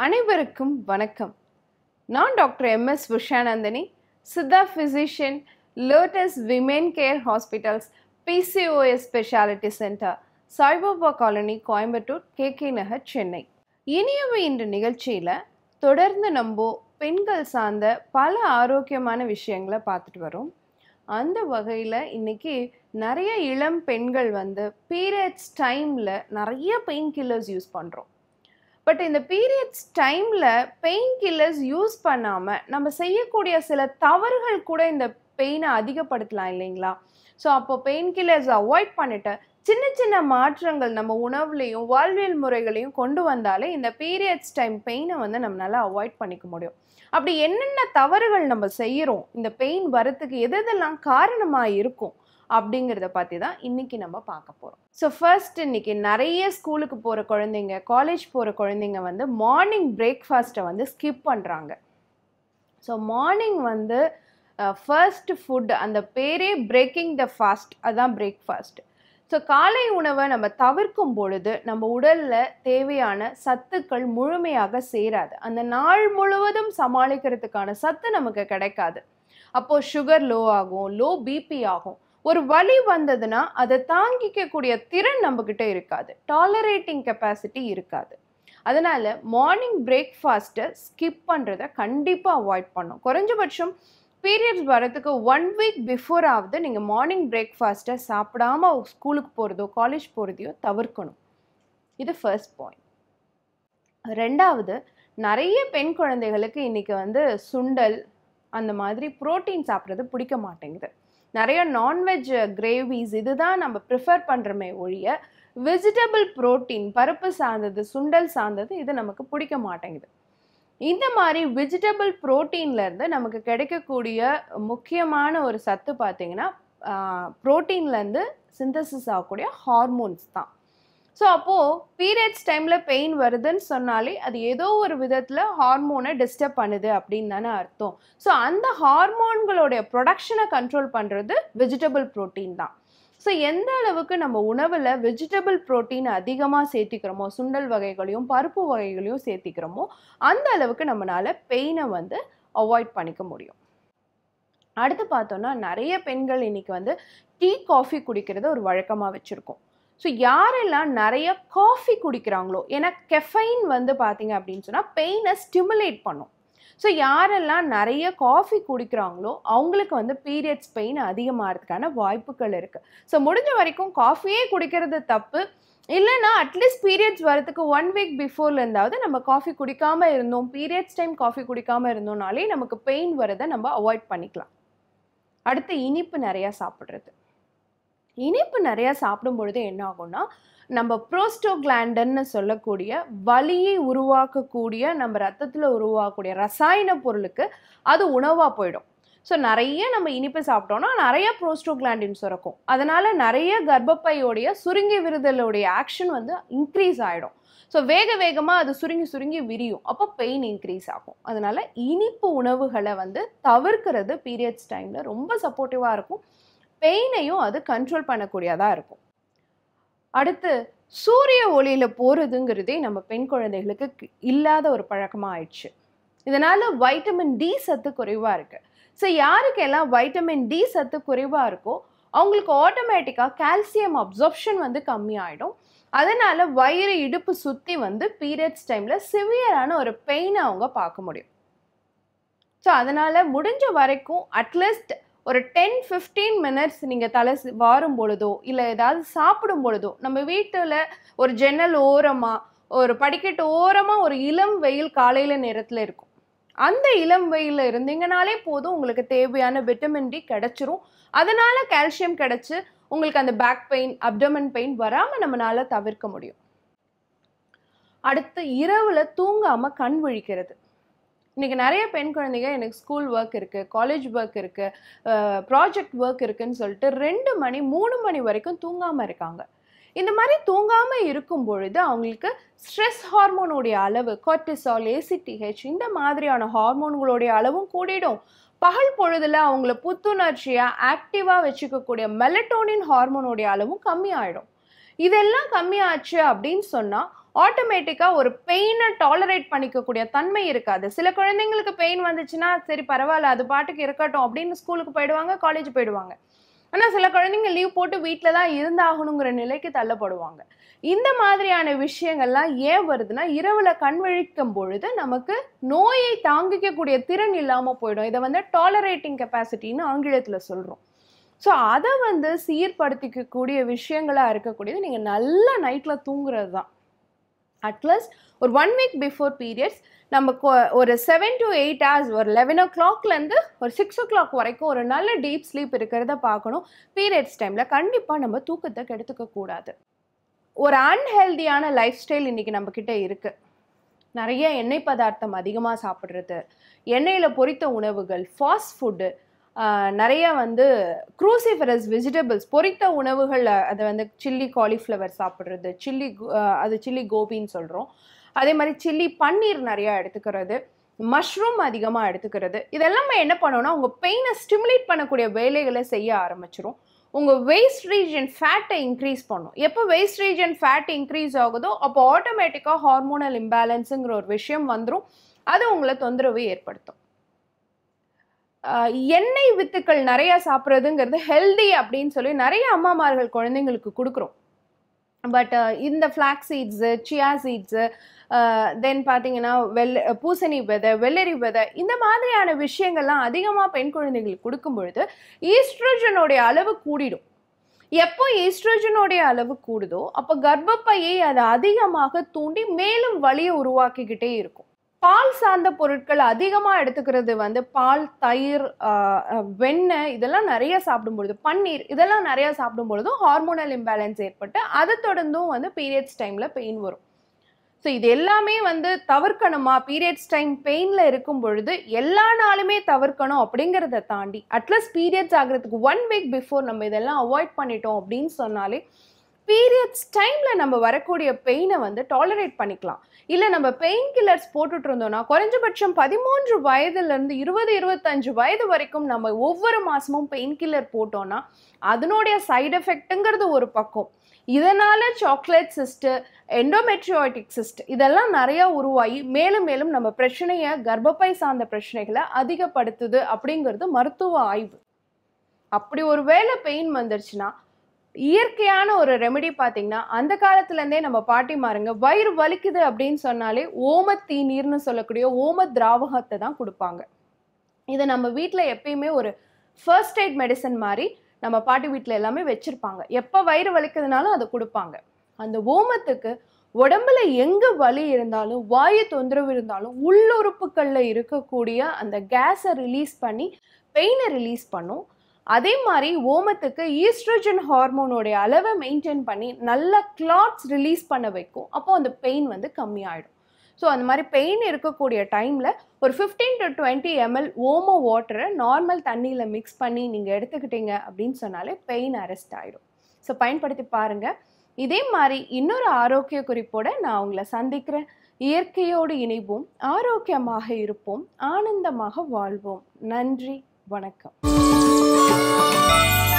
அனைவருக்கும் வணக்கம். நான் Dr.M.S.UshaNandhini, Siddha Physician, Lotus Women Care Hospitals, PCOS Specialty Center, Saibaba Colony, Coimbatore, KK Nagar, Chennai. இனியவை இந்த நிகழ்ச்சியில தொடர்ந்து நம்ம பெண்கள் சார்ந்த பல ஆரோக்கியமான விஷயங்களை பார்த்துட்டு வரோம். அந்த வகையில் இன்னைக்கு நிறைய இளம் பெண்கள் பீரியட்ஸ் டைமில் நிறைய பெயின் கில்லர்ஸ் யூஸ் பண்ணுறோம். பட் இந்த பீரியட்ஸ் டைமில் பெயின் கில்லர்ஸ் யூஸ் பண்ணாமல் நம்ம செய்யக்கூடிய சில தவறுகள் கூட இந்த பெயினை அதிகப்படுத்தலாம் இல்லைங்களா? ஸோ அப்போ பெயின் கில்லர்ஸ் அவாய்ட் பண்ணிட்டு சின்ன சின்ன மாற்றங்கள் நம்ம உணவுலையும் வாழ்வியல் முறைகளையும் கொண்டு வந்தாலே இந்த பீரியட்ஸ் டைம் பெயினை நம்மளால அவாய்ட் பண்ணிக்க முடியும். அப்படி என்னென்ன தவறுகள் நம்ம செய்கிறோம், இந்த பெயின் வரத்துக்கு எதெல்லாம் காரணமாக இருக்கும் அப்படிங்கிறத பற்றி தான் இன்றைக்கி நம்ம பார்க்க போகிறோம். ஸோ ஃபர்ஸ்ட் இன்றைக்கி நிறைய ஸ்கூலுக்கு போகிற குழந்தைங்க, காலேஜ் போகிற குழந்தைங்க மார்னிங் பிரேக்ஃபாஸ்ட்டை ஸ்கிப் பண்ணுறாங்க. ஸோ மார்னிங் ஃபர்ஸ்ட் ஃபுட், அந்த பேரே பிரேக்கிங் த ஃபாஸ்ட், அதுதான் பிரேக்ஃபாஸ்ட். ஸோ காலை உணவை நம்ம தவிர்க்கும் பொழுது நம்ம உடலில் தேவையான சத்துக்கள் முழுமையாக சேராது. அந்த நாள் முழுவதும் சமாளிக்கிறதுக்கான சத்து நமக்கு கிடைக்காது. அப்போது சுகர் லோ ஆகும், லோ பிபி ஆகும். ஒரு வலி வந்ததுன்னா அதை தாங்கிக்கக்கூடிய திறன் நம்மக்கிட்ட இருக்காது, டாலரேட்டிங் கெப்பாசிட்டி இருக்காது. அதனால் மார்னிங் பிரேக்ஃபாஸ்ட்டை ஸ்கிப் பண்ணுறதை கண்டிப்பாக அவாய்ட் பண்ணும். குறைஞ்சபட்சம் பீரியட்ஸ் வரத்துக்கு 1 வீக் பிஃபோர் ஆகுது நீங்கள் மார்னிங் பிரேக்ஃபாஸ்ட்டை சாப்பிடாம ஸ்கூலுக்கு போகிறதோ காலேஜ் போகிறதையோ தவிர்க்கணும். இது ஃபர்ஸ்ட் பாயிண்ட். ரெண்டாவது, நிறைய பெண் குழந்தைகளுக்கு இன்றைக்கி சுண்டல் அந்த மாதிரி ப்ரோட்டீன் சாப்பிட்றது பிடிக்க மாட்டேங்குது. நிறைய நான்வெஜ் கிரேவிஸ் இதுதான் நம்ம ப்ரிஃபர் பண்ணுறோமே ஒழிய வெஜிடபிள் ப்ரோட்டீன், பருப்பு சார்ந்தது, சுண்டல் சார்ந்தது இது நமக்கு பிடிக்க மாட்டேங்குது. இந்த மாதிரி வெஜிடபிள் ப்ரோட்டீன்லேருந்து நமக்கு கிடைக்கக்கூடிய முக்கியமான ஒரு சத்து பார்த்திங்கன்னா ப்ரோட்டீன்லேருந்து சிந்தசிஸ் ஆகக்கூடிய ஹார்மோன்ஸ் தான். ஸோ அப்போது பீரியட்ஸ் டைமில் பெயின் வருதுன்னு சொன்னாலே அது ஏதோ ஒரு விதத்தில் ஹார்மோனை டிஸ்டர்ப் பண்ணுது அப்படின்னு தானே அர்த்தம். ஸோ அந்த ஹார்மோன்களுடைய ப்ரொடக்ஷனை கண்ட்ரோல் பண்ணுறது வெஜிடபிள் ப்ரோட்டீன் தான். ஸோ எந்த அளவுக்கு நம்ம உணவில் வெஜிடபிள் ப்ரோட்டீன் அதிகமாக சேர்த்திக்கிறோமோ, சுண்டல் வகைகளையும் பருப்பு வகைகளையும் சேர்த்திக்கிறோமோ, அந்த அளவுக்கு நம்மளால் பெயினை அவாய்ட் பண்ணிக்க முடியும். அடுத்து பார்த்தோன்னா நிறைய பெண்கள் இன்றைக்கி டீ காஃபி குடிக்கிறத ஒரு வழக்கமாக வச்சுருக்கோம். ஸோ யாரெல்லாம் நிறைய காஃபி குடிக்கிறாங்களோ, ஏன்னா கெஃபைன் பார்த்தீங்க அப்படின்னு சொன்னால் பெயினை ஸ்டிமுலேட் பண்ணும். ஸோ யாரெல்லாம் நிறைய காஃபி குடிக்கிறாங்களோ அவங்களுக்கு பீரியட்ஸ் பெயின் அதிகமாகிறதுக்கான வாய்ப்புகள் இருக்குது. ஸோ முடிஞ்ச வரைக்கும் காஃபியே குடிக்கிறது தப்பு இல்லைன்னா அட்லீஸ்ட் பீரியட்ஸ் வரதுக்கு 1 வீக் பிஃபோர்லேருந்தாவது நம்ம காஃபி குடிக்காமல் இருந்தோம், பீரியட்ஸ் டைம் காஃபி குடிக்காமல் இருந்தோம்னாலே நமக்கு பெயின் வரதை நம்ம அவாய்ட் பண்ணிக்கலாம். அடுத்து, இனிப்பு நிறையா சாப்பிட்றது. இனிப்பு நிறையா சாப்பிடும் பொழுது என்ன ஆகும்னா நம்ம ப்ரோஸ்டோகிளாண்டன்னு சொல்லக்கூடிய வலியை உருவாக்கக்கூடிய நம்ம ரத்தத்தில் உருவாக்கக்கூடிய ரசாயன பொருளுக்கு அது உணவாக போயிடும். ஸோ நிறைய நம்ம இனிப்பு சாப்பிட்டோன்னா நிறைய ப்ரோஸ்டோகிளாண்டின் சுரக்கும். அதனால் நிறைய கர்ப்பப்பையோடைய சுருங்கி விரிதலுடைய ஆக்ஷன் இன்க்ரீஸ் ஆகிடும். ஸோ வேக வேகமாக அது சுருங்கி சுருங்கி விரியும். அப்போ பெயின் இன்க்ரீஸ் ஆகும். அதனால் இனிப்பு உணவுகளை தவிர்க்கிறது பீரியட்ஸ் டைமில் ரொம்ப சப்போர்ட்டிவாக இருக்கும். பெயினையும் அது கண்ட்ரோல் பண்ணக்கூடியதாக இருக்கும். அடுத்து, சூரிய ஒளியில் போகிறதுங்கிறதே நம்ம பெண் குழந்தைகளுக்கு இல்லாத ஒரு பழக்கமாக ஆயிடுச்சு. இதனால் வைட்டமின் டி சத்து குறைவாக இருக்குது. ஸோ யாருக்கெல்லாம் வைட்டமின் டி சத்து குறைவாக இருக்கோ அவங்களுக்கு ஆட்டோமேட்டிக்காக கால்சியம் அப்சார்ப்ஷன் கம்மியாயிடும். அதனால் வயிறு இடுப்பு சுற்றி பீரியட்ஸ் டைமில் சிவியரான ஒரு பெயினை அவங்க பார்க்க முடியும். ஸோ அதனால் முடிஞ்ச வரைக்கும் அட்லீஸ்ட் ஒரு 10-15 மினிட்ஸ் நீங்கள் தலை வாரும் பொழுதோ இல்லை ஏதாவது சாப்பிடும் பொழுதோ நம்ம வீட்டில் ஒரு ஜன்னல் ஓரமாக, ஒரு படிக்கட்டு ஓரமாக ஒரு இளம் வெயில் காலையில் நேரத்தில் இருக்கும். அந்த இளம் வெயிலில் இருந்தீங்கனாலே போதும், உங்களுக்கு தேவையான விட்டமின் டி கிடச்சிரும். அதனால் கால்சியம் கிடச்சி உங்களுக்கு அந்த பேக் பெயின், அப்டமன் பெயின் வராமல் நம்மளால் தவிர்க்க முடியும். அடுத்து, இரவில் தூங்காமல் கண் விழிக்கிறது. இன்றைக்கி நிறைய பெண் குழந்தைங்க எனக்கு ஸ்கூல் ஒர்க் இருக்குது, காலேஜ் ஒர்க் இருக்குது, ப்ராஜெக்ட் ஒர்க் இருக்குதுன்னு சொல்லிட்டு 2 மணி 3 மணி வரைக்கும் தூங்காமல் இருக்காங்க. இந்த மாதிரி தூங்காமல் இருக்கும் பொழுது அவங்களுக்கு ஸ்ட்ரெஸ் ஹார்மோனுடைய அளவு, கார்டிசால், ஏசிடிஹெச் இந்த மாதிரியான ஹார்மோன்களுடைய அளவும் கூடிடும். பகல் பொழுதில் அவங்கள புத்துணர்ச்சியாக ஆக்டிவாக வச்சுக்கக்கூடிய மெலட்டோனின் ஹார்மோனுடைய அளவும் கம்மியாயிடும். இதெல்லாம் கம்மியாச்சு அப்படின்னு சொன்னால் ஆட்டோமேட்டிக்காக ஒரு பெயினை டாலரேட் பண்ணிக்கக்கூடிய தன்மை இருக்காது. சில குழந்தைங்களுக்கு பெயின் வந்துச்சுன்னா சரி பரவாயில்ல அது பாட்டுக்கு இருக்கட்டும் அப்படின்னு ஸ்கூலுக்கு போயிடுவாங்க, காலேஜ் போயிடுவாங்க. ஆனால் சில குழந்தைங்க லீவ் போட்டு வீட்டில் தான் இருந்தாகணுங்கிற நிலைக்கு தள்ளப்படுவாங்க. இந்த மாதிரியான விஷயங்கள்லாம் ஏன் வருதுன்னா, இரவில் கண் விழிக்கும் பொழுது நமக்கு நோயை தாங்கிக்கக்கூடிய திறன் இல்லாமல் போயிடும். இதை வந்து டாலரேட்டிங் கெப்பாசிட்டின்னு ஆங்கிலத்தில் சொல்கிறோம். ஸோ அதை சீர்படுத்திக்கக்கூடிய விஷயங்களாக இருக்கக்கூடியது நீங்கள் நல்ல நைட்டில் தூங்குறது தான். அட்லீஸ்ட் ஒரு 1 வீக் பிஃபோர் பீரியட்ஸ் நம்ம ஒரு 7 to 8 hours, ஒரு 11 o'clockலேருந்து ஒரு 6 o'clock வரைக்கும் ஒரு நல்ல டீப் ஸ்லீப் இருக்கிறத பார்க்கணும். பீரியட்ஸ் டைமில் கண்டிப்பாக நம்ம தூக்கத்தை கெடுத்துக்க கூடாது. ஒரு அன்ஹெல்தியான லைஃப் ஸ்டைல் இன்றைக்கி நம்மக்கிட்ட இருக்குது. நிறைய எண்ணெய் பதார்த்தம் அதிகமாக சாப்பிட்றது, எண்ணெயில் பொரித்த உணவுகள், ஃபாஸ்ட் ஃபுட்டு, நிறைய க்ரூசிஃபரஸ் வெஜிடபிள்ஸ் பொரித்த உணவுகள், அதை சில்லி காலிஃப்ளவர் சாப்பிட்றது, சில்லி கோபின்னு சொல்கிறோம். அதே மாதிரி சில்லி பன்னீர் நிறையா எடுத்துக்கிறது, மஷ்ரூம் அதிகமாக எடுத்துக்கிறது. இதெல்லாமே என்ன பண்ணோன்னா உங்கள் பெயினை ஸ்டிமுலேட் பண்ணக்கூடிய வேலைகளை செய்ய ஆரம்பிச்சிடும். உங்கள் வேஸ்ட் ரீஜன் ஃபேட்டை இன்க்ரீஸ் பண்ணும். எப்போ வேஸ்ட் ரீஜன் ஃபேட் இன்க்ரீஸ் ஆகுதோ அப்போ ஆட்டோமேட்டிக்காக ஹார்மோனல் இம்பேலன்ஸுங்கிற ஒரு விஷயம் வந்துடும். அது உங்களை தொந்தரவு ஏற்படுத்தும். எண்ணெய் வித்துக்கள் நிறையா சாப்பிட்றதுங்கிறது ஹெல்தி அப்படின்னு சொல்லி நிறைய அம்மாமார்கள் குழந்தைங்களுக்கு கொடுக்குறோம். பட் இந்த flax seeds, chia seeds, then பார்த்தீங்கன்னா பூசணி விதை, வெள்ளரி விதை, இந்த மாதிரியான விஷயங்கள்லாம் அதிகமாக பெண் குழந்தைகளுக்கு கொடுக்கும் பொழுது ஈஸ்ட்ரோஜனுடைய அளவு கூடிடும். எப்போ ஈஸ்ட்ரோஜனுடைய அளவு கூடுதோ அப்போ கர்ப்பப்பையை அது அதிகமாக தூண்டி மேலும் வலியை உருவாக்கிக்கிட்டே இருக்கும். பால் சார்ந்த பொருட்கள் அதிகமாக எடுத்துக்கிறது பால், தயிர், வெண்ணெய் இதெல்லாம் நிறைய சாப்பிடும்பொழுது, பன்னீர் இதெல்லாம் நிறையா சாப்பிடும்பொழுதும் ஹார்மோனல் இம்பேலன்ஸ் ஏற்பட்டு அதை தொடர்ந்தும் பீரியட்ஸ் டைமில் பெயின் வரும். ஸோ இது எல்லாமே தவிர்க்கணுமா? பீரியட்ஸ் டைம் பெயினில் இருக்கும் பொழுது எல்லா நாளுமே தவிர்க்கணும் அப்படிங்கிறத தாண்டி அட்லீஸ்ட் பீரியட்ஸ் ஆகிறதுக்கு 1 வீக் பிஃபோர் நம்ம இதெல்லாம் அவாய்ட் பண்ணிட்டோம் அப்படின்னு சொன்னாலே பீரியட்ஸ் டைமில் நம்ம வரக்கூடிய பெயினை டாலரேட் பண்ணிக்கலாம். இல்லை நம்ம பெயின் கில்லர்ஸ் போட்டுட்டு இருந்தோம்னா குறைஞ்சபட்சம் 13 வயதுலேருந்து 20-25 வயது வரைக்கும் நம்ம ஒவ்வொரு மாதமும் பெயின் கில்லர் போட்டோம்னா அதனுடைய சைடு எஃபெக்ட்டுங்கிறது ஒரு பக்கம். இதனால் சாக்லேட் சிஸ்ட்டு, எண்டோமெட்ரியாட்டிக் சிஸ்ட் இதெல்லாம் நிறையா உருவாகி மேலும் மேலும் நம்ம பிரச்சனையை, கர்ப்பப்பை சார்ந்த பிரச்சனைகளை அதிகப்படுத்துது அப்படிங்கிறது மருத்துவ ஆய்வு. அப்படி ஒரு வேளை பெயின் வந்துருச்சுன்னா இயற்கையான ஒரு ரெமெடி பார்த்தீங்கன்னா அந்த காலத்துலேருந்தே நம்ம பாட்டிமாருங்க வயிறு வலிக்குது அப்படின்னு சொன்னாலே ஓமத்தீ நீர்னு சொல்லக்கூடிய ஓம திராவகத்தை தான் கொடுப்பாங்க. இதை நம்ம வீட்டில் எப்பயுமே ஒரு ஃபர்ஸ்ட் எய்ட் மெடிசன் மாதிரி நம்ம பாட்டி வீட்டில் எல்லாமே வச்சுருப்பாங்க. எப்போ வயிறு வலிக்குதுனாலும் அதை கொடுப்பாங்க. அந்த ஓமத்துக்கு உடம்புல எங்கே வலி இருந்தாலும், வாயு தொந்தரவு இருந்தாலும் உள்ளுறுப்புகளில் இருக்கக்கூடிய அந்த கேஸை ரிலீஸ் பண்ணி பெயினை ரிலீஸ் பண்ணும். அதே மாதிரி ஓமத்துக்கு ஈஸ்ட்ரோஜன் ஹார்மோனோடைய அளவை மெயின்டைன் பண்ணி நல்ல கிளாட்ஸ் ரிலீஸ் பண்ண வைக்கும். அப்போது அந்த பெயின் கம்மியாயிடும். ஸோ அந்த மாதிரி பெயின் இருக்கக்கூடிய டைமில் ஒரு 15 to 20 ml ஓம வாட்டரை நார்மல் தண்ணியில் மிக்ஸ் பண்ணி நீங்கள் எடுத்துக்கிட்டீங்க அப்படின்னு சொன்னாலே பெயின் அரெஸ்ட் ஆகிடும். ஸோ பயன்படுத்தி பாருங்கள். இதே மாதிரி இன்னொரு ஆரோக்கிய குறிப்போடு நான் உங்களை சந்திக்கிறேன். இயற்கையோடு இணைவோம், ஆரோக்கியமாக இருப்போம், ஆனந்தமாக வாழ்வோம். நன்றி, வணக்கம்.